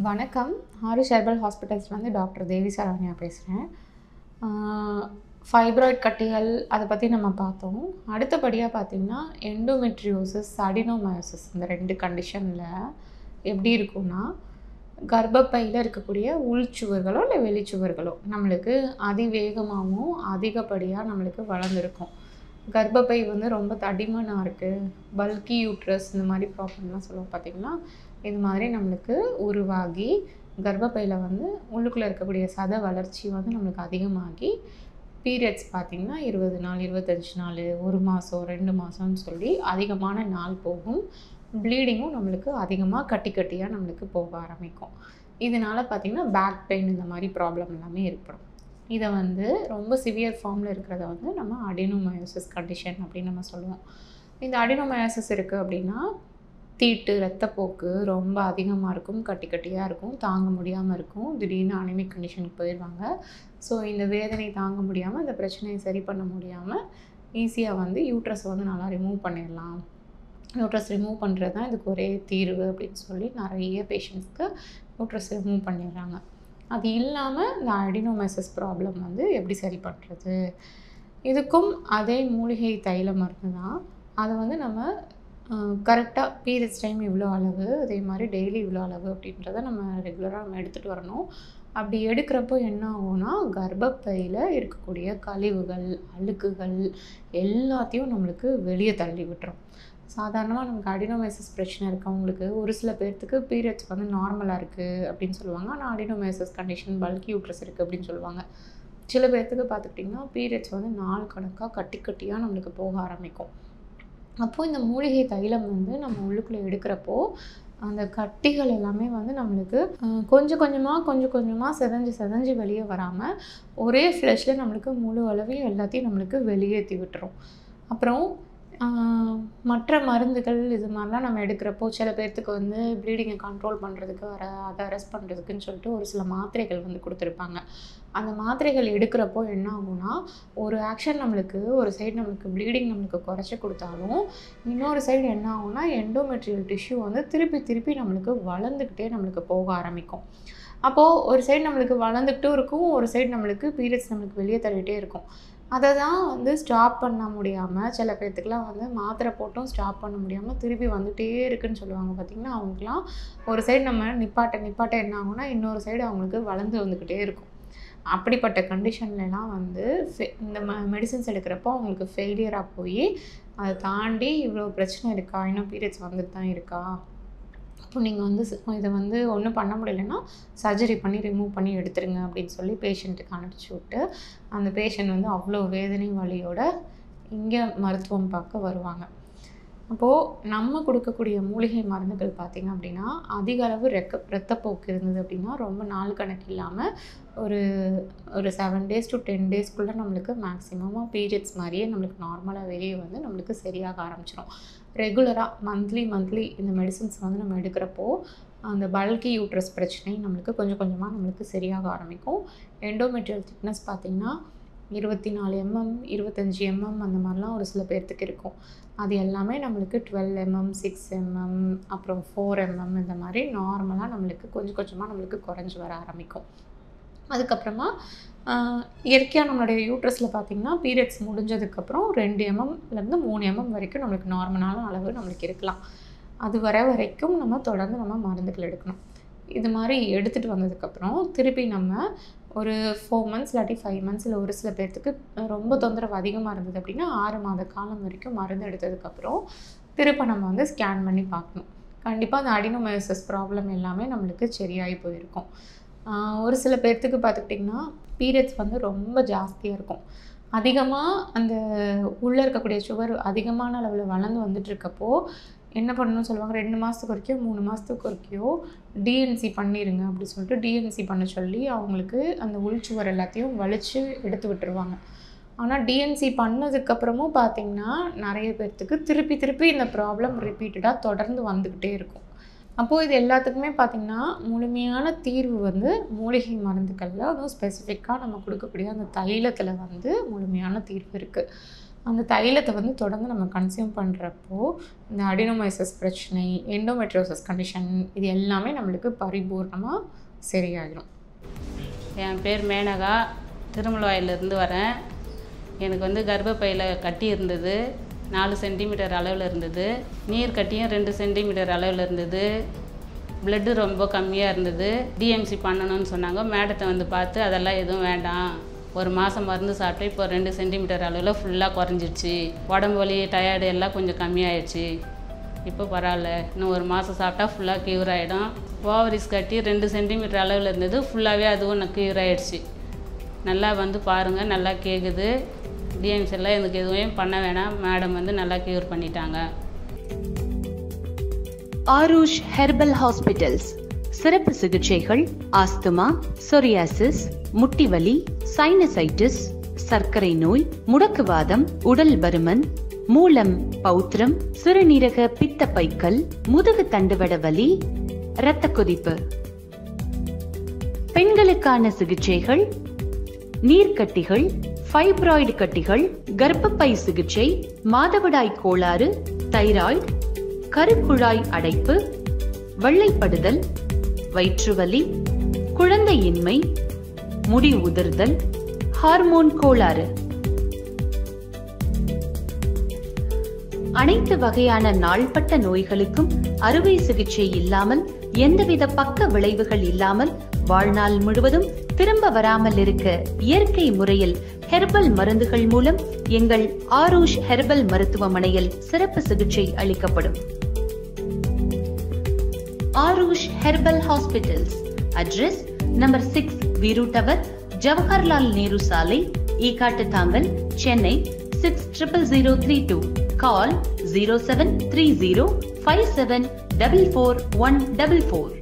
வணக்கம். ஆருஷ் ஹெர்பல் ஹாஸ்பிட்டல்ஸ்லேருந்து டாக்டர் தேவி சரவணியா பேசுகிறேன். ஃபைப்ராய்ட் கட்டிகள் அதை பற்றி நம்ம பார்த்தோம். அடுத்தபடியாக பார்த்திங்கன்னா எண்டோமெட்ரியோசிஸ், அடினோமயோசிஸ் இந்த 2 கண்டிஷனில் எப்படி இருக்கும்னா, கர்ப்பப்பையில் இருக்கக்கூடிய உள்சுவர்களோ இல்லை வெளிச்சுவர்களோ நம்மளுக்கு அதிவேகமாகவும் அதிகப்படியாக நம்மளுக்கு வளர்ந்துருக்கும். கர்ப்பப்பை வந்து ரொம்ப தடிமனாக இருக்குது, பல்கி யூட்ரஸ் இந்த மாதிரி ப்ராப்ளம்லாம் சொல்லுவோம் பார்த்திங்கன்னா, இது மாதிரி நம்மளுக்கு உருவாகி கர்ப்பப்பையில் வந்து உள்ளுக்குள்ளே இருக்கக்கூடிய சத வளர்ச்சி வந்து நம்மளுக்கு அதிகமாகி பீரியட்ஸ் பார்த்திங்கன்னா 20 நாள், 25 நாள், 1 மாதம், 2 மாதம்னு சொல்லி அதிகமான நாள் போகும். ப்ளீடிங்கும் நம்மளுக்கு அதிகமாக கட்டியாக நம்மளுக்கு போக ஆரம்பிக்கும். இதனால் பார்த்திங்கன்னா பேக் பெயின் இந்த மாதிரி ப்ராப்ளம் எல்லாமே ஏற்படும். இதை வந்து ரொம்ப சிவியர் ஃபார்மில் இருக்கிறத வந்து நம்ம அடினோமயோசிஸ் கண்டிஷன் அப்படின்னு நம்ம சொல்லுவோம். இந்த அடினோமயோசிஸ் இருக்குது அப்படின்னா தீட்டு, ரத்தப்போக்கு ரொம்ப அதிகமாக இருக்கும், கட்டியாக இருக்கும், தாங்க முடியாமல் இருக்கும், திடீர்னு அனிமிக் கண்டிஷனுக்கு போயிடுவாங்க. ஸோ இந்த வேதனை தாங்க முடியாமல், இந்த பிரச்சனையை சரி பண்ண முடியாமல் ஈஸியாக வந்து யூட்ரஸை வந்து நல்லா ரிமூவ் பண்ணிடலாம். யூட்ரஸ் ரிமூவ் பண்ணுறது தான் இதுக்கு ஒரே தீர்வு அப்படின்னு சொல்லி நிறைய பேஷண்ட்ஸ்க்கு யூட்ரஸ் ரிமூவ் பண்ணிடுறாங்க. அது இல்லாமல் இந்த அடினோமயோசிஸ் ப்ராப்ளம் வந்து எப்படி சரி பண்ணுறது? இதுக்கும் அதே மூலிகை தைல மருந்து தான். அதை வந்து நம்ம கரெக்டாக பீரியட்ஸ் டைம் இவ்வளோ அளவு, அதே மாதிரி டெய்லி இவ்வளோ அளவு அப்படின்றத நம்ம ரெகுலராக நம்ம எடுத்துகிட்டு வரணும். அப்படி எடுக்கிறப்போ என்ன ஆகும்னா, கர்ப்பப்பையில் இருக்கக்கூடிய கழிவுகள், அழுக்குகள் எல்லாத்தையும் நம்மளுக்கு வெளியே தள்ளி விட்டுரும். சாதாரணமாக நமக்கு அடினோமயோசிஸ் பிரச்சனை இருக்கவங்களுக்கு ஒரு சில பேர்த்துக்கு பீரியட்ஸ் வந்து நார்மலாக இருக்குது அப்படின்னு சொல்லுவாங்க. ஆனால் அடினோமயோசிஸ் கண்டிஷன் பல்கி யூட்ரஸ் இருக்குது அப்படின்னு சொல்லுவாங்க. சில பேர்த்துக்கு பார்த்துக்கிட்டிங்கன்னா பீரியட்ஸ் வந்து நாள் கணக்காக கட்டியாக நம்மளுக்கு போக ஆரம்பிக்கும். அப்போது இந்த மூலிகை தைலம் வந்து நம்ம உள்ளுக்குள்ளே எடுக்கிறப்போ அந்த கட்டிகள் எல்லாமே வந்து நம்மளுக்கு கொஞ்சம் கொஞ்சமாக செதஞ்சு வெளியே வராமல் ஒரே ஃப்ளஷில் நம்மளுக்கு முழு அளவையும் எல்லாத்தையும் நம்மளுக்கு வெளியேற்றி விட்டுரும். அப்புறம் மற்ற மருந்துகள் இது மாதிரிலாம் நம்ம எடுக்கிறப்போ சில பேர்த்துக்கு வந்து ப்ளீடிங்கை கண்ட்ரோல் பண்ணுறதுக்கு அதை அரெஸ்ட் பண்ணுறதுக்குன்னு சொல்லிட்டு ஒரு சில மாத்திரைகள் வந்து கொடுத்துருப்பாங்க. அந்த மாத்திரைகள் எடுக்கிறப்போ என்ன ஆகும்னா, ஒரு ஆக்ஷன் நம்மளுக்கு ஒரு சைடு நம்மளுக்கு ப்ளீடிங் நம்மளுக்கு குறைச்சி கொடுத்தாலும், இன்னொரு சைடு என்ன ஆகும்னா எண்டோமெட்ரியல் டிஷ்யூ வந்து திருப்பி நம்மளுக்கு வளர்ந்துக்கிட்டே நம்மளுக்கு போக ஆரம்பிக்கும். அப்போது ஒரு சைடு நம்மளுக்கு வளர்ந்துக்கிட்டும் இருக்கும், ஒரு சைடு நம்மளுக்கு பீரியட்ஸ் நம்மளுக்கு வெளியே தள்ளிகிட்டே இருக்கும். அதை தான் வந்து ஸ்டாப் பண்ண முடியாமல் சில பேர்த்துக்குலாம் வந்து மாத்திரை போட்டும் ஸ்டாப் பண்ண முடியாமல் திருப்பி வந்துகிட்டே இருக்குதுன்னு சொல்லுவாங்க பார்த்திங்கன்னா, அவங்களுக்குலாம் ஒரு சைடு நம்ம நிப்பாட்ட என்ன ஆகும்னா இன்னொரு சைடு அவங்களுக்கு வளர்ந்து வந்துக்கிட்டே இருக்கும். அப்படிப்பட்ட கண்டிஷன்லலாம் வந்து இந்த மெடிசின்ஸ் எடுக்கிறப்போ அவங்களுக்கு ஃபெயிலியராக போய் அதை தாண்டி இவ்வளோ பிரச்சனை இருக்கா, இன்னும் பீரியட்ஸ் வந்துட்டு தான் இருக்கா, அப்போ நீங்கள் வந்து இதை வந்து ஒன்றும் பண்ண முடியலைன்னா சர்ஜரி பண்ணி ரிமூவ் பண்ணி எடுத்துருங்க அப்படின்னு சொல்லி பேஷண்ட்டுக்கு அனுப்பிச்சி விட்டு அந்த பேஷண்ட் வந்து அவ்வளோ வேதனை வலியோட இங்கே மருத்துவம் பார்க்க வருவாங்க. அப்போது நம்ம கொடுக்கக்கூடிய மூலிகை மருந்துகள் பார்த்திங்க அப்படின்னா அதிக அளவு ரத்தப்போக்கு இருந்தது அப்படின்னா ரொம்ப நாள் கணக்கு இல்லாமல் ஒரு 7 days to 10 daysக்குள்ளே நம்மளுக்கு மேக்ஸிமமாக பீரியட்ஸ் மாதிரியே நம்மளுக்கு நார்மலாக வெளியே வந்து நம்மளுக்கு சரியாக ஆரம்பிச்சிடும். ரெகுலராக மந்த்லி இந்த மெடிசின்ஸ் வந்து நம்ம எடுக்கிறப்போ அந்த பல்கி யூட்ரஸ் பிரச்சனை நம்மளுக்கு கொஞ்சமாக நம்மளுக்கு சரியாக ஆரம்பிக்கும். எண்டோமெட்ரியல் திக்னஸ் பார்த்திங்கன்னா 24 mm 25 mm அந்த மாதிரிலாம் ஒரு சில பேர்த்துக்கு இருக்கும். அது எல்லாமே நம்மளுக்கு 12 mm 6 mm அப்புறம் 4 mm இந்த மாதிரி நார்மலாக நம்மளுக்கு கொஞ்சமாக நம்மளுக்கு குறைஞ்சி வர ஆரம்பிக்கும். அதுக்கப்புறமா இயற்கையாக நம்மளுடைய யூட்ரஸில் பார்த்திங்கன்னா பீரியட்ஸ் முடிஞ்சதுக்கப்புறம் 2 mmலேருந்து 3 mm வரைக்கும் நம்மளுக்கு நார்மலான அளவு நம்மளுக்கு இருக்கலாம். அது வரைக்கும் நம்ம தொடர்ந்து நம்ம மருந்துகள் எடுக்கணும். இது மாதிரி எடுத்துகிட்டு வந்ததுக்கப்புறம் திருப்பி நம்ம ஒரு 4 months இல்லாட்டி 5 months இல்லை ஒரு சில பேர்த்துக்கு ரொம்ப தொந்தரவு அதிகமாக இருந்தது அப்படின்னா 6 மாத காலம் வரைக்கும் மருந்து எடுத்ததுக்கப்புறம் திருப்ப நம்ம வந்து ஸ்கேன் பண்ணி பார்க்கணும். கண்டிப்பாக அந்த அடினோமயோசிஸ் ப்ராப்ளம் எல்லாமே நம்மளுக்கு சரியாகி போயிருக்கும். ஒரு சில பேர்த்துக்கு பார்த்துக்கிட்டிங்கன்னா பீரியட்ஸ் வந்து ரொம்ப ஜாஸ்தியாக இருக்கும். அதிகமாக அந்த உள்ளே இருக்கக்கூடிய சுவர் அதிகமான அளவில் வளர்ந்து வந்துட்டுருக்கப்போ என்ன பண்ணணும்னு சொல்லுவாங்க, 2 மாதத்துக்கு வரைக்கும் 3 மாதத்துக்கு வரைக்கும் டிஎன்சி பண்ணிடுங்க அப்படி சொல்லிட்டு டிஎன்சி பண்ண சொல்லி அவங்களுக்கு அந்த உள்சுவர் எல்லாத்தையும் வலித்து எடுத்து விட்டுருவாங்க. ஆனால் டிஎன்சி பண்ணதுக்கப்புறமும் பார்த்திங்கன்னா நிறைய பேர்த்துக்கு திருப்பி இந்த ப்ராப்ளம் ரிப்பீட்டடாக தொடர்ந்து வந்துக்கிட்டே இருக்கும். அப்போது இது எல்லாத்துக்குமே பார்த்திங்கன்னா முழுமையான தீர்வு வந்து மூலிகை மருந்துகளில் அதுவும் ஸ்பெசிஃபிக்காக நம்ம கொடுக்கக்கூடிய அந்த தைலத்தில் வந்து முழுமையான தீர்வு இருக்குது. அந்த தைலத்தை வந்து தொடர்ந்து நம்ம கன்சியூம் பண்ணுறப்போ இந்த அடினோமைசிஸ் பிரச்சனை, எண்டோமெட்ரியோசிஸ் கண்டிஷன் இது எல்லாமே நம்மளுக்கு பரிபூர்ணமாக சரியாகிடும். என் பேர் மேனகா, திருமலவாயிலிருந்து வரேன். எனக்கு வந்து கர்ப்பப்பையில் கட்டி இருந்தது, 4 சென்டிமீட்டர் அளவில் இருந்தது. நீர் கட்டியும் 2 சென்டிமீட்டர் அளவில் இருந்தது. பிளட்டு ரொம்ப கம்மியாக இருந்தது. டிஎம்சி பண்ணணும்னு சொன்னாங்க. மேடத்தை வந்து பார்த்து அதெல்லாம் எதுவும் வேண்டாம், ஒரு மாதம் மருந்து சாப்பிட்டு இப்போ 2 சென்டிமீட்டர் அளவில் ஃபுல்லாக குறைஞ்சிடுச்சு. உடம்பு வலி, டயர்டு எல்லாம் கொஞ்சம் கம்மியாயிடுச்சு. இப்போ பரவாயில்ல, இன்னும் ஒரு மாதம் சாப்பிட்டா ஃபுல்லாக க்யூர் ஆகிடும். ஓவரிஸ் கட்டி 2 சென்டிமீட்டர் அளவில் இருந்தது, ஃபுல்லாகவே அதுவும் க்யூர் ஆகிடுச்சு. நல்லா வந்து பாருங்கள், நல்லா கேட்குது. டிஎம்சி எல்லாம் எனக்கு எதுவும் பண்ண வேணாம், மேடம் வந்து நல்லா க்யூர் பண்ணிட்டாங்க. ஆரூஷ் ஹெர்பல் ஹாஸ்பிட்டல்ஸ் சிறப்பு சிகிச்சைகள் ஆஸ்துமா, சொரியாசிஸ், முட்டிவலி, சைனசைட்டிஸ், சர்க்கரை நோய், முடக்குவாதம், உடல் பருமன், மூலம், பௌத்திரம், சிறுநீரக பித்தப்பைக்கல், முதுகு தண்டுவட வலி, இரத்த கொதிப்பு. பெண்களுக்கான சிகிச்சைகள் நீர்க்கட்டிகள், ஃபைப்ராய்டு கட்டிகள், கர்ப்பப்பை சிகிச்சை, மாதவிடாய் கோளாறு, தைராய்டு, கருக்குழாய் அடைப்பு, வெள்ளைப்படுதல், வயிற்றுவலி, குழந்தையின்மை, முடி உதிர்தல், ஹார்மோன் கோளாறு. அனைத்து வகையான நாள்பட்ட நோய்களுக்கும் அறுவை சிகிச்சை இல்லாமல், எந்தவித பக்க விளைவுகள் இல்லாமல், வாழ்நாள் முழுவதும் திரும்ப வராமல் இருக்க இயற்கை முறையில் ஹெர்பல் மருந்துகள் மூலம் எங்கள் ஆரூஷ் ஹெர்பல் மருத்துவமனையில் சிறப்பு சிகிச்சை அளிக்கப்படும். Aarush herbal hospitals. Address number 6 Veeru tower, Jawaharlal Nehru சாலை, ஈகாட்டுத்தாங்கல், சென்னை 600032. Call 0730 5744 144.